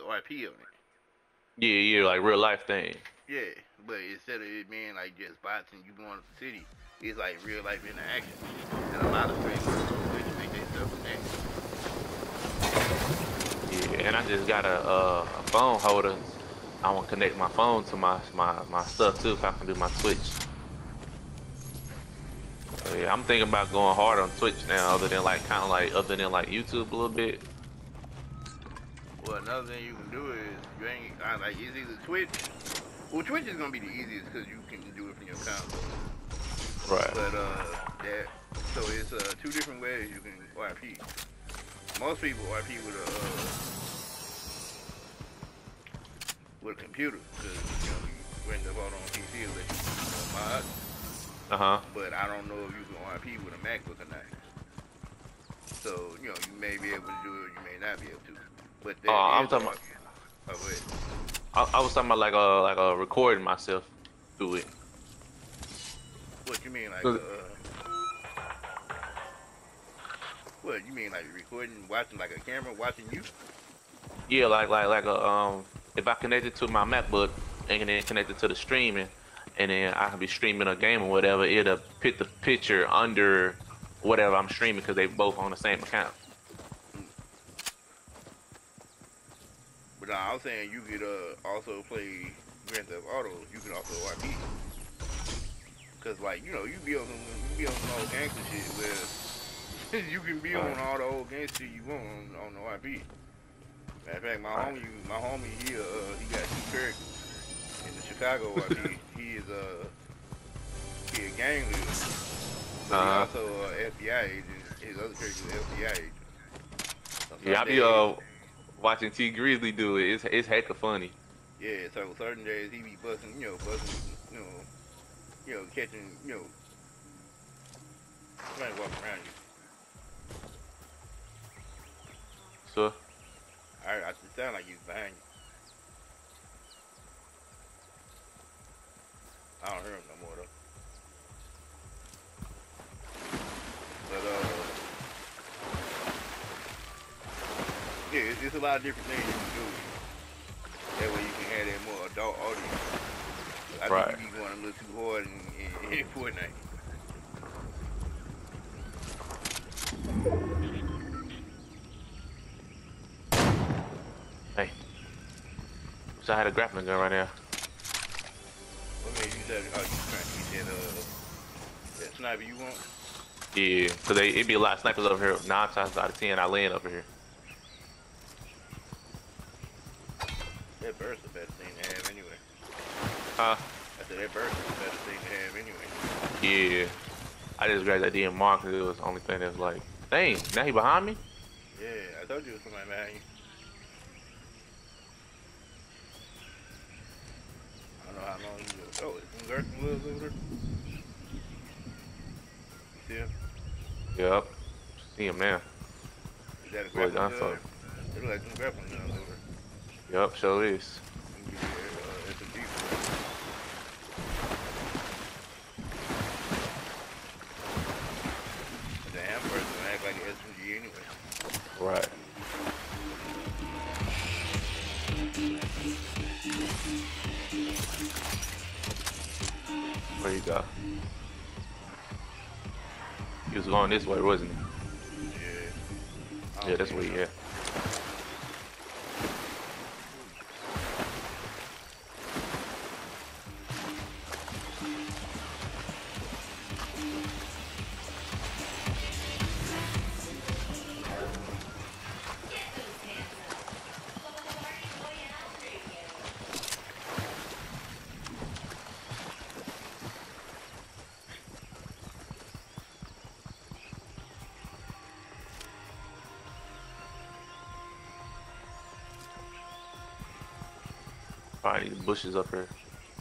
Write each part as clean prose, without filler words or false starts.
RP on it. Yeah, yeah, like real life thing. Yeah, but instead of it being like just bots and you going to the city, it's like real life interaction. And a lot of streamers make their stuff from Yeah, and I just got a phone holder. I want to connect my phone to my stuff too, so I can do my Twitch. So yeah, I'm thinking about going hard on Twitch now, other than like kind of like other than like YouTube a little bit. Well, another thing you can do is you ain't like it's either Twitch. Well, Twitch is gonna be the easiest because you can do it from your console. Right. But that so it's two different ways you can RP. Most people RP with a computer because you know you end up on PC and let you mod. But I don't know if you can RP with a MacBook or not. So you know you may be able to do it, you may not be able to. But I'm talking about. Oh, go ahead. I was talking about like recording myself through it. What you mean, like what you mean, like recording, watching like a camera, watching you? Yeah, like a if I connect it to my MacBook and then connect it to the streaming, and then I can be streaming a game or whatever, it'll put the picture under whatever I'm streaming because they both on the same account. But I was saying you could also play Grand Theft Auto. You can also RP. Cause like you know you be on some old gangster shit where you can be on all the old gangster you want on the RP. Matter of fact, my homie he got 2 characters in the Chicago RP. He a gang leader. But he also FBI agent. His other character is an FBI agent. So yeah, I be watching T Grizzly do it. It's hecka funny. Yeah, so certain days he be busting, catching, trying to walk around you. So? I it sound like he's behind you. I don't hear him no more though. But yeah, it's a lot of different things you can do. That way you can have that more adult audience. I think you be going a little too hard in Fortnite. Hey. So I had a grappling gun right now. What made you say, oh, you trying to get that sniper you want? Yeah, because it be a lot of snipers over here. 9 times out of 10, I land over here. That burst the best thing to have anyway. Huh? I said that burst is the best thing to have anyway. Yeah. I just grabbed that DMR because it was the only thing that was like, dang, now he behind me? Yeah, I told you there was somebody behind you. I don't know how long you was. Oh, it's some Gerson Woods over there? You see him? Yep. See him now. Is that a grappling gun? It looks like some grappling guns over there. Yep, sure is. It's a deep damn person act like an SMG anyway. Right. Where you go? He was going this way, wasn't he? Yeah. Yeah, that's where he at. Probably these bushes up here.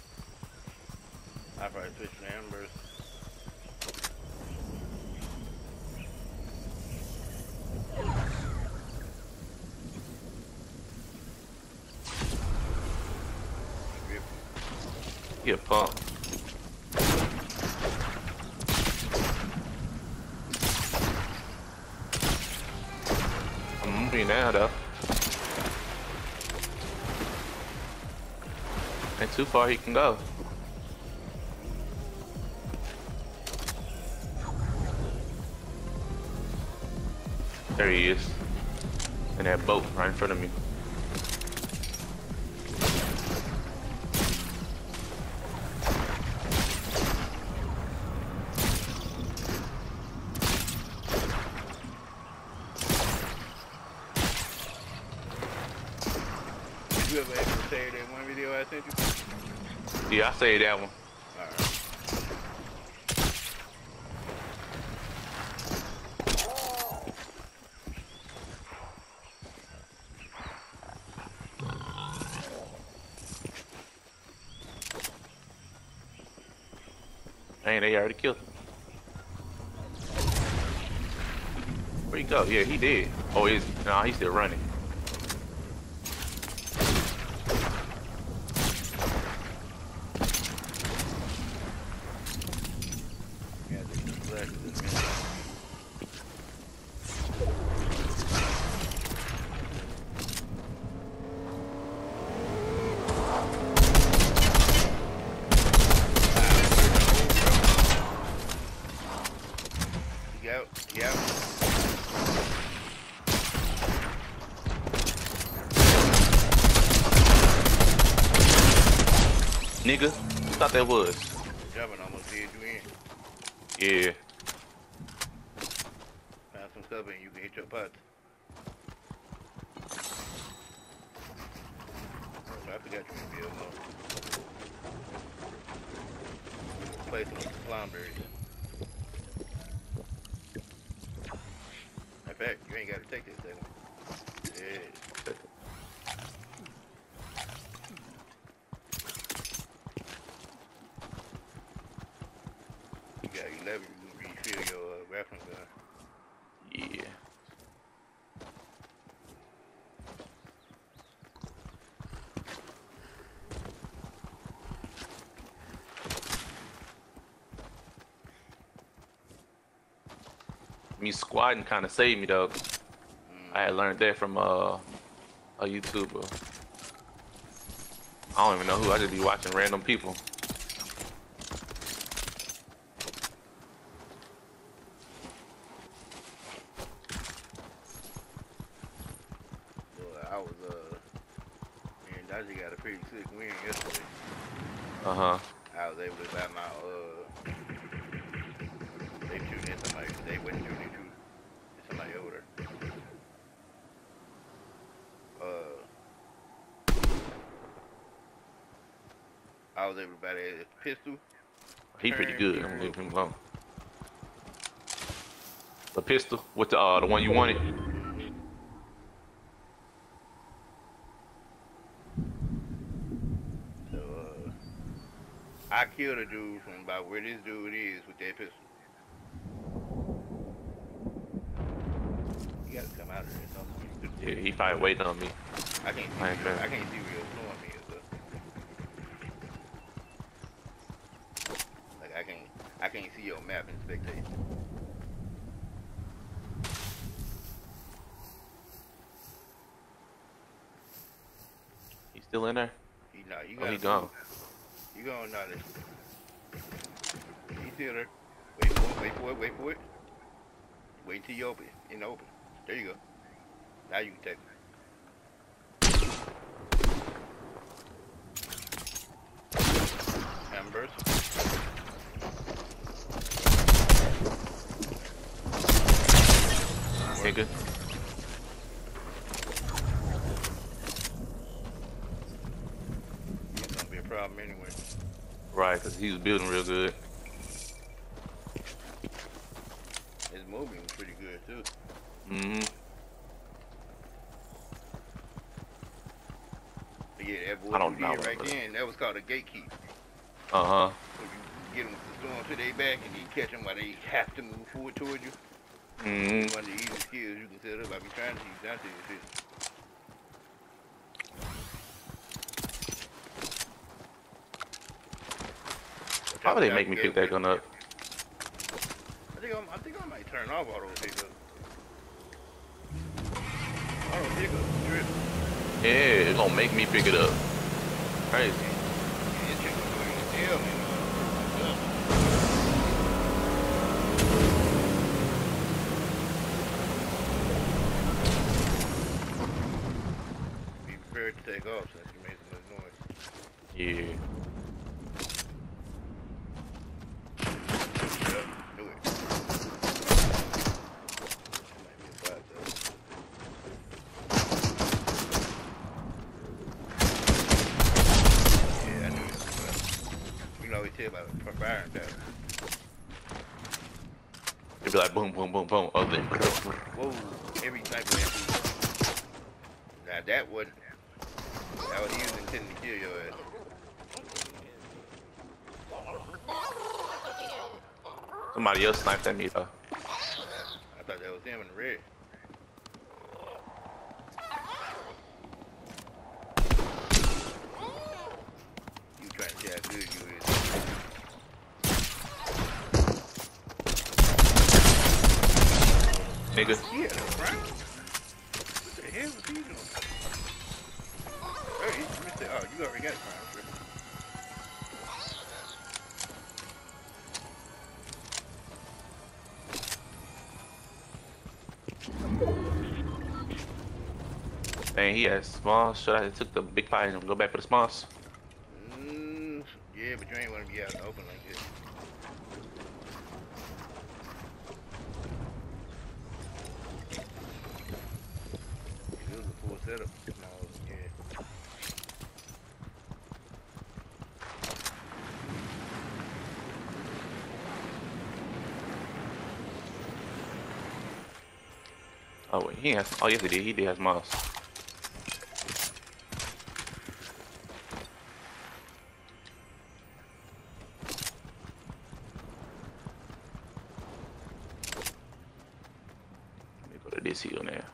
I probably switch to Ambers. Get pumped. I'm moving now though. Ain't too far he can go. There he is. In that boat right in front of me. Did you ever actually save that one video I sent you? Yeah, I saved that one. Alright. Dang, they already killed him. Where'd he go? Yeah, he did. Oh, he's still running. Yeah, this is black. This is Yep. Nigga, thought that was. Jumping almost did you in. Yeah. Found some stuff and you can hit your pots. I forgot you can build more. Place some clownberries. In fact, you ain't got to take this thing. Yeah. You got 11, you can refill your rifle gun. Yeah. Me squatting kind of saved me though. I had learned that from a YouTuber. I don't even know who. I just be watching random people. I was me and Dodgy got a pretty sick win yesterday. Uh-huh. I was able to buy my they shooting at somebody. They wasn't shooting at somebody over there. I was able to buy that pistol. He pretty good. I'm gonna leave him alone. The pistol with the one you wanted. So I killed a dude from about where this dude is with that pistol. You gotta come out of there or something. Yeah, he probably waiting on me. I can't see. I can't see where your storm is. Like I can't see your map in Spectating. He's still in there? You He gone. You gone now. He's still there. Wait for it. Wait for it. Wait for it. Wait till you open. In the open. There you go. Now you can take it. Embers. Nigga. It's gonna be a problem anyway. Right, because he was building real good. His moving was pretty good too. Mm-hmm. But yeah, that I boy don't you did know, right but- then, that was called a gatekeep. Uh-huh. So you get them to storm to their back and you catch them while they have to move forward toward you. Mm-hmm. One of the easiest skills you can set up. I be trying to use that to this. Why would they make me pick that gun up? I think I might turn off auto pickup. Auto pickup, drip. Yeah, it's gonna make me pick it up. Crazy. Hell, man. Be prepared to take off since you made so much noise. Yeah. Yep, knew it. Might be a bot though. Yeah, I knew it. You can always tell by firing pattern. It'd be like boom, boom, boom, boom. Oh, then. Whoa, every type of MP. Now that was he was intending to kill your ass. Somebody else sniped at me though. I thought that was him in the red. You trying to see how good you is. Nigga. Yeah, right? What the hell was he doing? Oh, you missed it. Oh, you already got it, Crown. Dang, he has small. Should I have took the big pie and go back for the smalls? Yeah, but you ain't want to be out in the open like this. It was a full setup. Smalls, yeah. Oh wait, he has. Oh yes, he did. He did have smalls. Let me go to this hill now.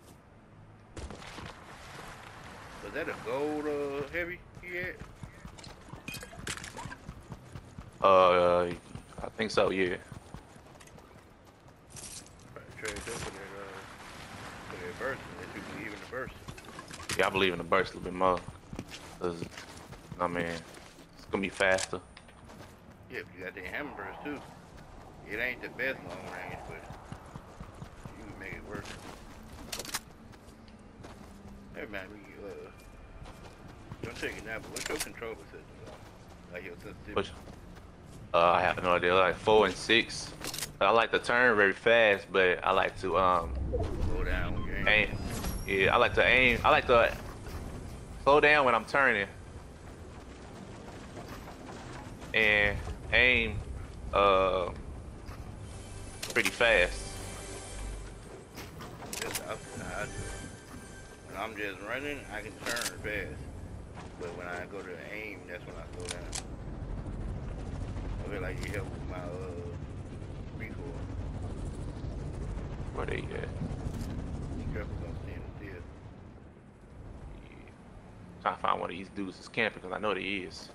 Was that a gold heavy he had? I think so. Yeah. Probably trade that for that burst, unless you believe in the burst. Yeah, I believe in the burst a little bit more. Cause, I mean, it's gonna be faster. Yeah, but you got that hammer burst too. It ain't the best long range, but you can make it work. Hey man, don't take it now, but what's your controller system on? Like your sensitivity? Which, I have no idea. Like 4 and 6. I like to turn very fast, but I like to Slow down when you're aiming. aim. Yeah, I like to aim. I like to slow down when I'm turning and aim pretty fast. That's the opposite how I do it. When I'm just running, I can turn fast. But when I go to aim, that's when I slow down. I feel like it helps with my recoil. Where they at? Be careful don't stand still. Trying to find one of these dudes that's camping because I know they is.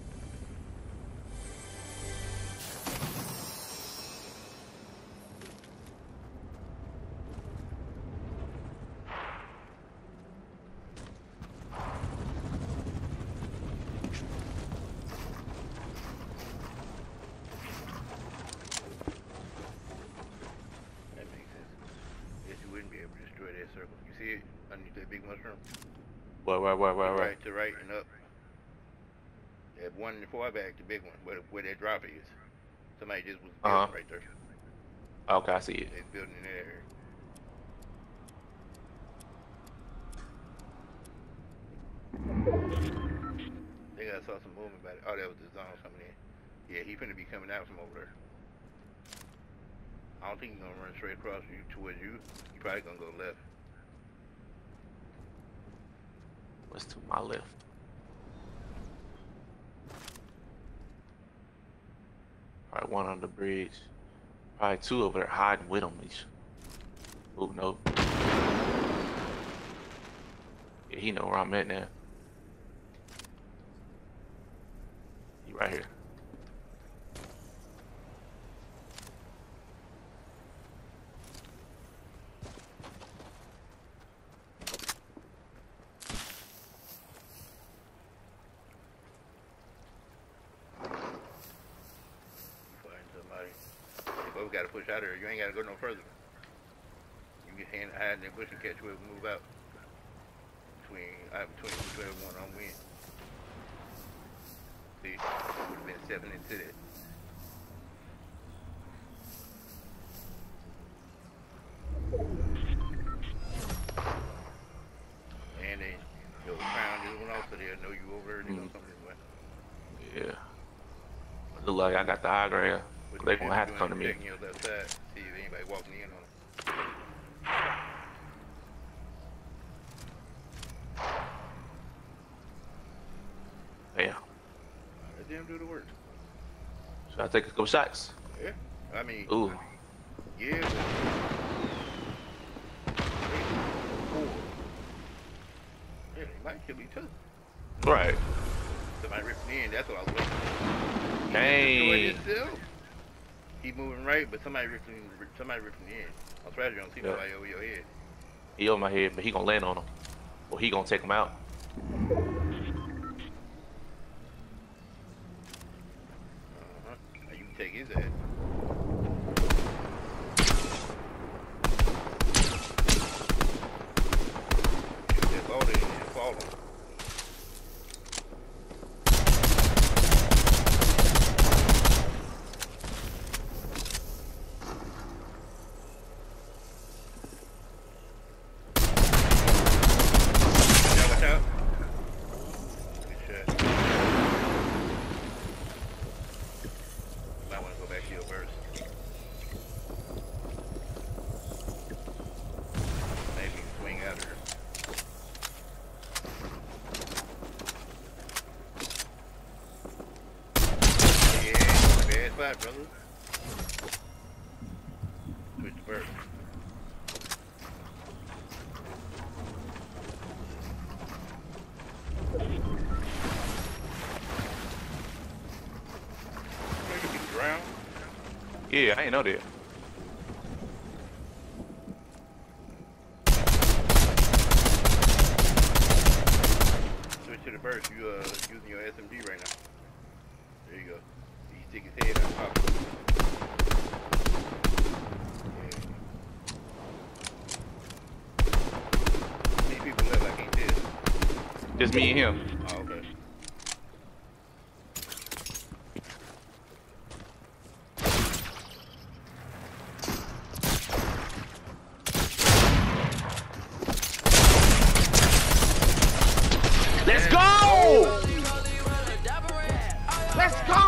That makes sense. Guess you wouldn't be able to destroy that circle. You see it underneath that big mushroom? Where? Right to right and up. That one in the far back, the big one, where that drop is. Somebody just was building right there. Okay, I see it. They're building in that area. I think I saw some movement about it. Oh, that was the zone coming in. Yeah, he finna be coming out from over there. I don't think he's gonna run straight across you towards you. He probably gonna go left. What's to my left? Probably one on the bridge. Probably two over there hiding with him. Oh no. Yeah, he know where I'm at now. He right here. gotta push out of there. You ain't gotta go no further. You can hide in that bush and catch whoever move out. Between one on win. See, would have been stepping into that. And then your crown just went off, so they'll know you over there. They know something this way. Yeah. Look like I got the high ground. They gonna have to come to me. Checking your left side, see if anybody walking in on them. Yeah. Let them do the work. Should I take a couple shots? Yeah. I mean. Ooh. Yeah. But 4. Yeah, they might kill me too. Right. Somebody ripping in. That's what I was waiting for. Dang. He moving right, but somebody ripping in. I'm surprised you don't see nobody over your head. He over my head, but he gonna land on him. Or he gonna take him out. You can take his ass. That's all they need to follow. Watch out. Good shot. Might want to go back to your verse. Maybe swing out of her. Yeah, bad spot, brother. Switch the verse. Drown? Yeah, I ain't know that. Switch to the burst. You using your SMG right now. There you go. You stick his head on top. Yeah. How many people left? I can't tell. Just me and him. Oh, okay. Let's go! Let's go!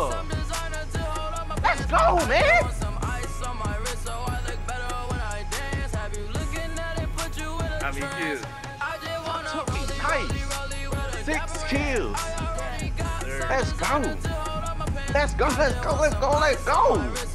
Let's go, man! How many kills? Took me nice. 6 kills. Let's go. Let's go, let's go, let's go, let's go.